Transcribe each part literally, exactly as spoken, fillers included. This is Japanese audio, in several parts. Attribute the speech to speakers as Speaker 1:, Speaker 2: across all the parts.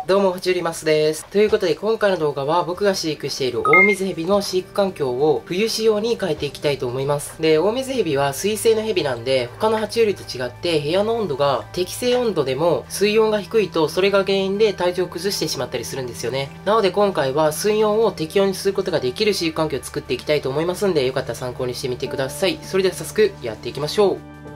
Speaker 1: どうも、ジュリマスです。ということで、今回の動画は僕が飼育しているオオミズヘビの飼育環境を冬仕様に変えていきたいと思います。で、オオミズヘビは水生のヘビなんで、他の爬虫類と違って部屋の温度が適正温度でも水温が低いとそれが原因で体調を崩してしまったりするんですよね。なので今回は水温を適温にすることができる飼育環境を作っていきたいと思いますんで、よかったら参考にしてみてください。それでは早速やっていきましょう。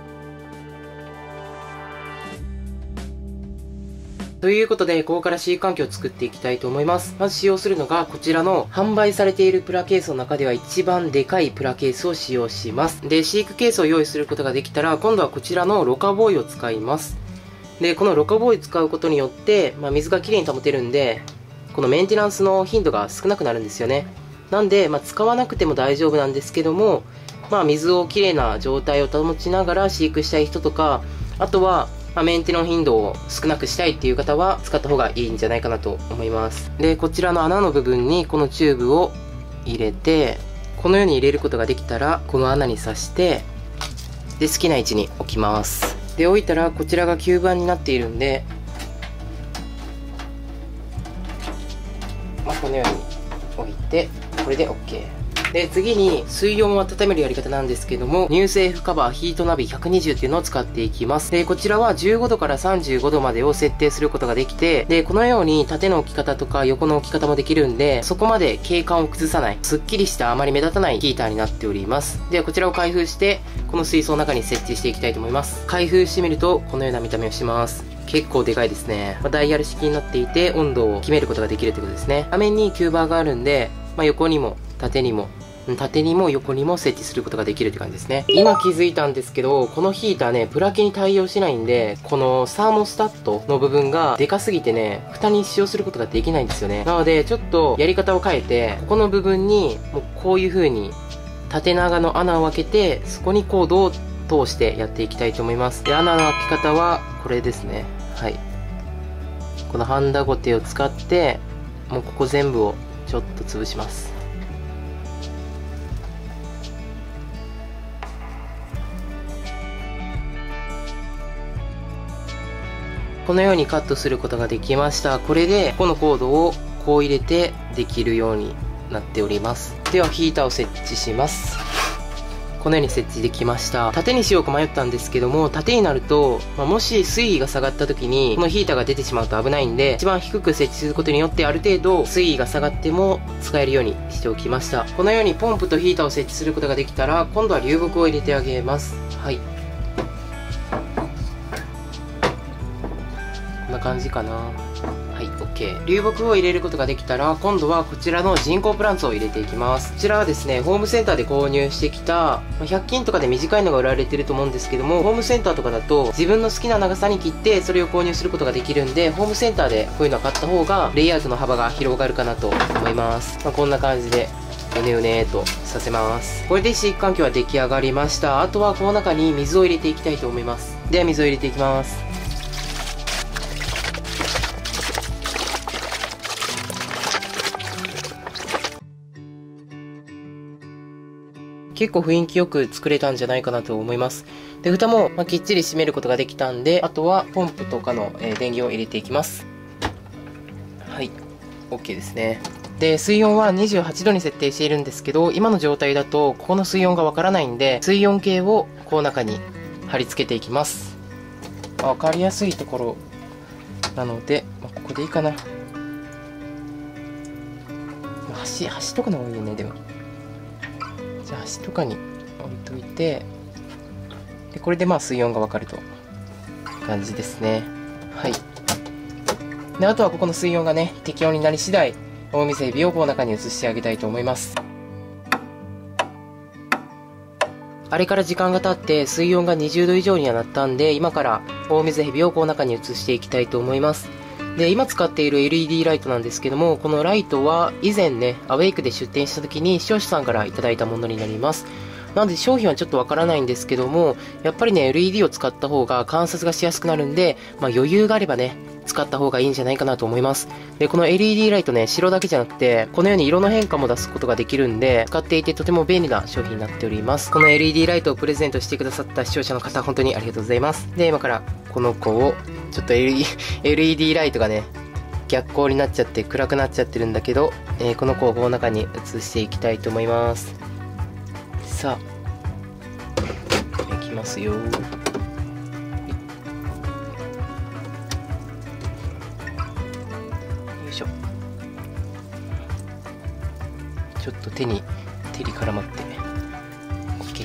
Speaker 1: ということで、ここから飼育環境を作っていきたいと思います。まず使用するのが、こちらの販売されているプラケースの中では一番でかいプラケースを使用します。で、飼育ケースを用意することができたら、今度はこちらのロカボーイを使います。で、このロカボーイを使うことによって、まあ、水がきれいに保てるんで、このメンテナンスの頻度が少なくなるんですよね。なんで、まあ、使わなくても大丈夫なんですけども、まあ、水をきれいな状態を保ちながら飼育したい人とか、あとは、まあ、メンテの頻度を少なくしたいっていう方は使った方がいいんじゃないかなと思います。で、こちらの穴の部分にこのチューブを入れて、このように入れることができたら、この穴に刺して、で、好きな位置に置きます。で、置いたらこちらが吸盤になっているんで、まあ、このように置いて、これで オーケー。で、次に水温を温めるやり方なんですけども、乳製フカバーヒートナビひゃくにじゅうっていうのを使っていきます。で、こちらはじゅうごどからさんじゅうごどまでを設定することができて、で、このように縦の置き方とか横の置き方もできるんで、そこまで景観を崩さない、すっきりしたあまり目立たないヒーターになっております。では、こちらを開封して、この水槽の中に設置していきたいと思います。開封してみると、このような見た目をします。結構でかいですね。まあ、ダイヤル式になっていて、温度を決めることができるということですね。画面に吸盤があるんで、まあ、横にも縦にも、縦にも横にも設置することができるって感じですね。今気づいたんですけど、このヒーターね、プラケに対応しないんで、このサーモスタットの部分がでかすぎてね、蓋に使用することができないんですよね。なので、ちょっとやり方を変えて、ここの部分に、もうこういう風に縦長の穴を開けて、そこにコードを通してやっていきたいと思います。で、穴の開き方はこれですね。はい。このハンダゴテを使って、もうここ全部をちょっと潰します。このようにカットすることができました。これで、このコードをこう入れてできるようになっております。では、ヒーターを設置します。このように設置できました。縦にしようか迷ったんですけども、縦になると、まあ、もし水位が下がった時に、このヒーターが出てしまうと危ないんで、一番低く設置することによって、ある程度水位が下がっても使えるようにしておきました。このようにポンプとヒーターを設置することができたら、今度は流木を入れてあげます。はい。こんな感じかな。はい、OK。流木を入れることができたら、今度はこちらの人工プランツを入れていきます。こちらはですね、ホームセンターで購入してきた、ひゃく均とかで短いのが売られてると思うんですけども、ホームセンターとかだと自分の好きな長さに切ってそれを購入することができるんで、ホームセンターでこういうのを買った方がレイアウトの幅が広がるかなと思います。まあ、こんな感じでうねうねーとさせます。これで飼育環境は出来上がりました。あとはこの中に水を入れていきたいと思います。では水を入れていきます。結構雰囲気よく作れたんじゃないかなと思います。で、蓋も、まあ、きっちり閉めることができたんで、あとはポンプとかの、えー、電源を入れていきます。はい。OK ですね。で、水温はにじゅうはちどに設定しているんですけど、今の状態だと、ここの水温がわからないんで、水温計をこの中に貼り付けていきます。わかりやすいところなので、まあ、ここでいいかな。端、端とかの方がいいね、でも。じゃあ端とかに置いといて、でこれでまあ水温がわかると感じですね。はい。で、あとはここの水温がね、適温になり次第、オオミズヘビをこの中に移してあげたいと思います。あれから時間が経って水温がにじゅうど以上にはなったんで、今からオオミズヘビをこの中に移していきたいと思います。で、今使っている エルイーディー ライトなんですけども、このライトは以前ね、アウェイクで出店した時に視聴者さんからいただいたものになります。なので商品はちょっとわからないんですけども、やっぱりね、エルイーディー を使った方が観察がしやすくなるんで、まあ余裕があればね、使った方がいいんじゃないかなと思います。で、この エルイーディー ライトね、白だけじゃなくて、このように色の変化も出すことができるんで、使っていてとても便利な商品になっております。この エルイーディー ライトをプレゼントしてくださった視聴者の方、本当にありがとうございます。で、今からこの子を、ちょっと エルイーディー ライトがね、 逆光になっちゃって暗くなっちゃってるんだけど、えー、この子をこの中に移していきたいと思います。さあ、いきますよ。よいしょ。ちょっと手に手に絡まって OK。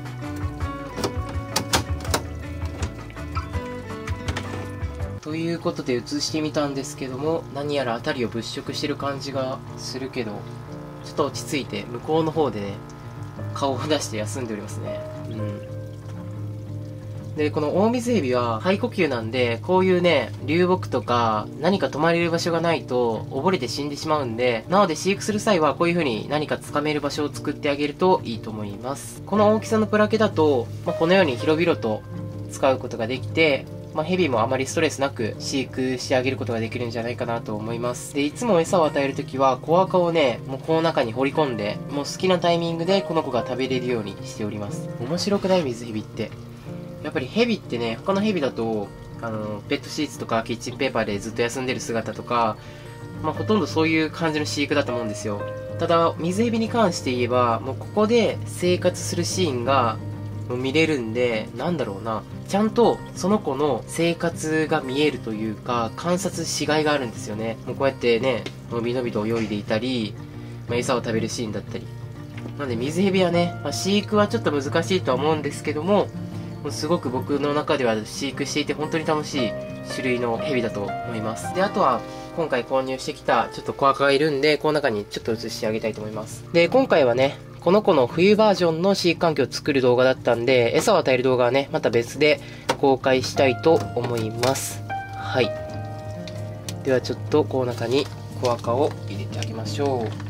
Speaker 1: ということで映してみたんですけども、何やら辺りを物色してる感じがするけど、ちょっと落ち着いて向こうの方でね、顔を出して休んでおりますね。うん。で、このオオミズヘビは肺呼吸なんで、こういうね、流木とか何か止まれる場所がないと溺れて死んでしまうんで、なので飼育する際はこういう風に何か掴める場所を作ってあげるといいと思います。この大きさのプラケだと、まあ、このように広々と使うことができて、まあ、ヘビもあまりストレスなく飼育してあげることができるんじゃないかなと思います。で、いつも餌を与えるときは、小赤をね、もうこの中に放り込んで、もう好きなタイミングでこの子が食べれるようにしております。面白くない？水ヘビって。やっぱりヘビってね、他のヘビだと、あの、ペットシーツとかキッチンペーパーでずっと休んでる姿とか、まあ、ほとんどそういう感じの飼育だと思うんですよ。ただ、水ヘビに関して言えば、もうここで生活するシーンが見れるんで、なんだろうな、ちゃんとその子の生活が見えるというか、観察しがいがあるんですよね。もうこうやってね、のびのびと泳いでいたり、まあ、餌を食べるシーンだったり。なので水ヘビはね、まあ、飼育はちょっと難しいとは思うんですけども、もうすごく僕の中では飼育していて本当に楽しい種類のヘビだと思います。で、あとは今回購入してきたちょっと小赤がいるんで、この中にちょっと移してあげたいと思います。で、今回はね、この子の冬バージョンの飼育環境を作る動画だったんで、餌を与える動画はね、また別で公開したいと思います。はい。ではちょっとこの中に小赤を入れてあげましょう。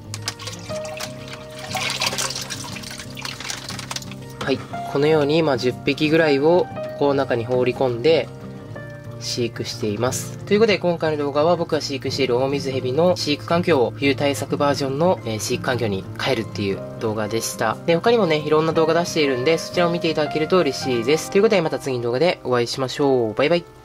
Speaker 1: はい。このように、まあ、じゅっぴきぐらいをこの中に放り込んで飼育しています。ということで今回の動画は僕が飼育しているオオミズヘビの飼育環境を冬対策バージョンの、えー、飼育環境に変えるっていう動画でした。で、他にもね、いろんな動画出しているんで、そちらを見ていただけると嬉しいです。ということでまた次の動画でお会いしましょう。バイバイ。